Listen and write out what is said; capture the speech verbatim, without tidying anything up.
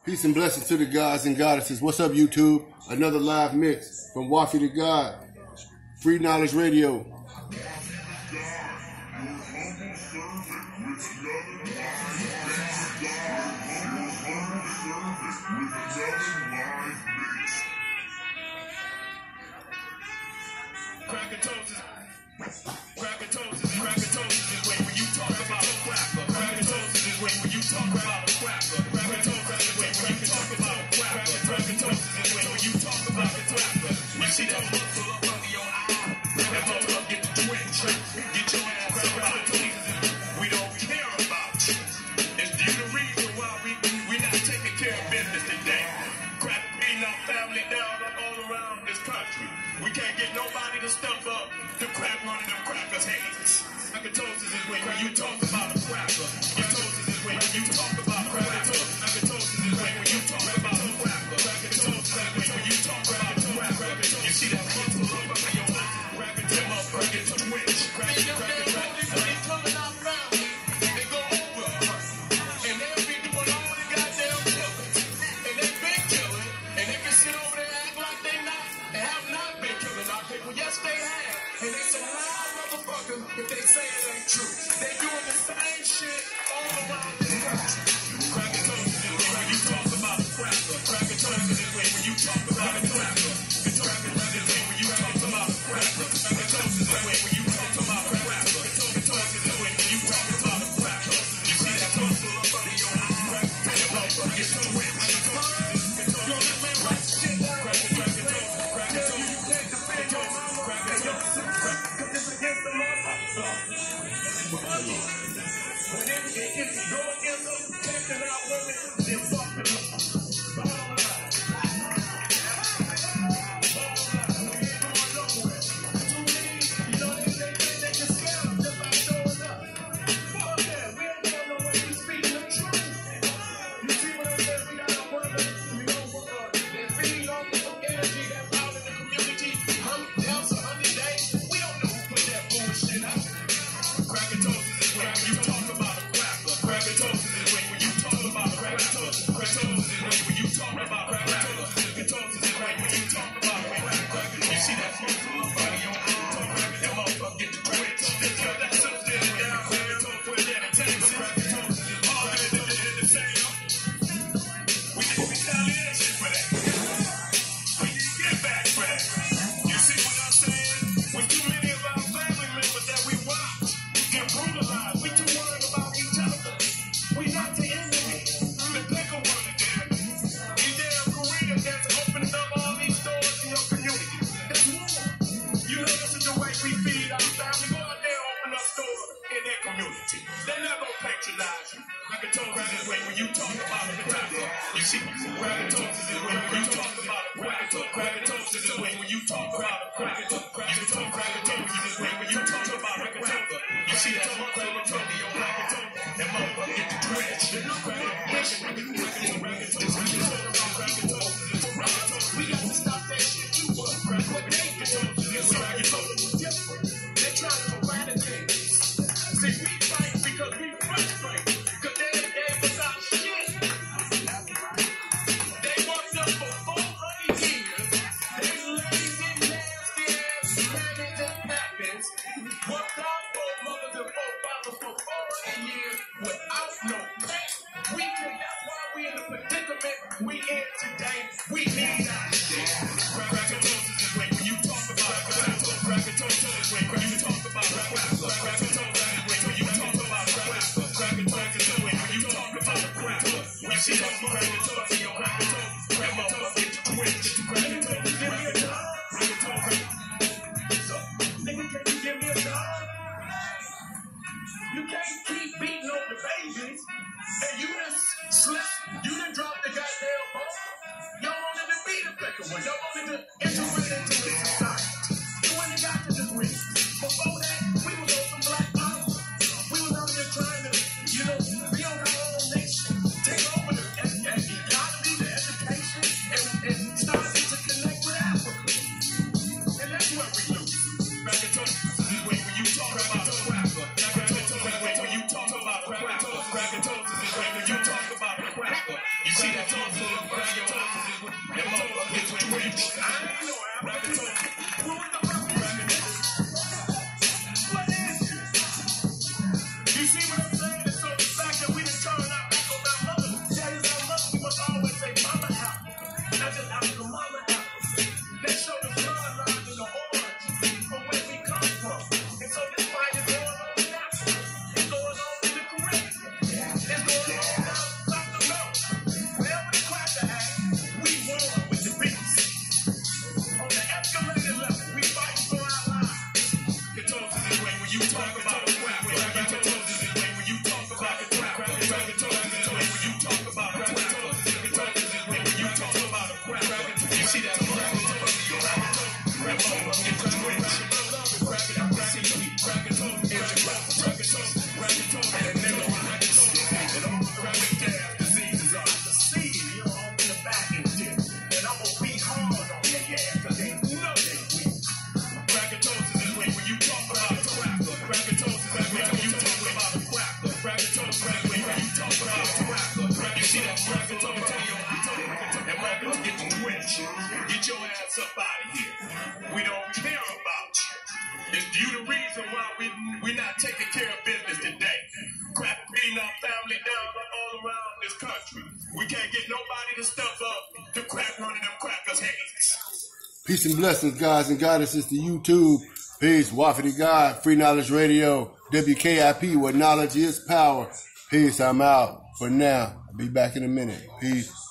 Peace and blessings to the gods and goddesses. What's up, YouTube? Another live mix from Wafi the God. Free Knowledge Radio. We can't get nobody to step up to crack one of them crackers' hands. Crackatosis is when you talk about a cracker. Crackatosis is when you talk about a cracker. Crackatosis is when you talk about a cracker. Crackatosis is when you talk about a cracker. You see that muscle up under your eyes. Cracker them up, cracker to twitch. Cracker, cracker, cracker. They coming out round. They go over. And they'll be doing all the goddamn killing. And they been killing. And they can sit over there and act like they not. And have not been killing our people. Yes, they have. And they some loud motherfuckers if they say it ain't true. They doing the same shit all around this country. Crackatosis is when you talk about a cracker. Crackatosis is when you talk about a cracker. Crackatosis is when you talk about a cracker. Crackatosis is when you talk about a cracker. Crackatosis is when you talk about a cracker. You see that muscle up under your eyes. Tell your motherfucker it's a win. Yo, this man right shit down. Crackatosis. Crackatosis. You can't defend your mama. Crackatosis. Because it's against the law. When everything is go against us, protecting our women, then fuck them. Bottom line. Bottom line. We ain't going nowhere. Too many, you know, they they they they can scare us just by showing up. Fuck that. We ain't going nowhere. We speaking the truth. You see what I'm saying? We got our brothers, you know, uh, they feed off of some energy that's out in the community. Hundred else, a hundred days. We don't know who put that bullshit out. Crackatosis is when you talk about a cracker. Crackatosis is when you talk about a cracker. Crackatosis is when you talk about a cracker. Crackatosis is when you talk about a cracker. You see that muscle up under your arm? That motherfucker get the twitch. That stuff there down. Crackatosis put that in Texas. Crackatosis is all in the same. We need retaliation for that. We need to get back for that. You see what I'm saying? With too many of our family members that we watch get brutalized, we too worried about each other. We not the enemy. The bigger one is the enemy. These damn Koreans that's opening up all these stores in your community. That's war. You know this is the way we feed our family. Go out there and open up stores in their community. They're not gonna patronize you. Crackatosis is when you talk about a cracker. You see, crackatosis is when you talk about a cracker. Crackatosis is when you talk about a cracker. Crackatosis is when you talk about a cracker. You see that motherfucker under your crackatosis? That motherfucker get the twitch. We got to stop that shit too. Crackatosis is different. They're trying to eradicate us. See, we fight because we frustrate. Because they ain't gave us our shit. They worked us for four hundred years. They lazy, nasty ass habits and habits. Worked our foremothers and forefathers for four hundred years without no pay. We can, that's why we in the predicament we in today. We need our shit. Crackatosis is when you talk about a cracker. Crackatosis is when you talk about a cracker. Crackatosis is when you talk about a cracker. Crackatosis is when you talk about a cracker. You see that crackatosis in your crackatosis? That motherfucker get the twitch. Crackatosis, give me a dog. Crackatosis. Nigga, can you give me a dog? You can't keep beating on the babies. And you done slept. You done dropped the goddamn ball. Y'all wanted to be the bigger one. Y'all wanted to integrate into the society. You went and got the degree. Before that, we was on some black power. We was out there trying to, you know, be on our own nation. Take over the, and, and economy You see what I'm saying? And so the fact that we didn't turn our back on our mother, that is our mother, we must always say mama apple. Not just apple, mama apple. They show the bloodline and the orange from where we come from. And so this fight is going on in Africa. It's going on in the Caribbean. It's going on down South America. Wherever the cracker at, we won with the beats. On the escalated level, we fight for our lives. You told us this way when you talk about the rap. You told us this way when you talk about the rap. You told us this way when you talk about the rap. You told us this way when you talk about the rap. You see that? Get your ass up out of here. We don't care about you. It's you the reason why we we're not taking care of business today. Crack beating our family down all around this country. We can't get nobody to step up to crack one of them crackers' heads. Peace and blessings, guys and goddesses to YouTube. Peace. Wafi to God. Free Knowledge Radio. W K I P, where knowledge is power. Peace. I'm out for now. I'll be back in a minute. Peace.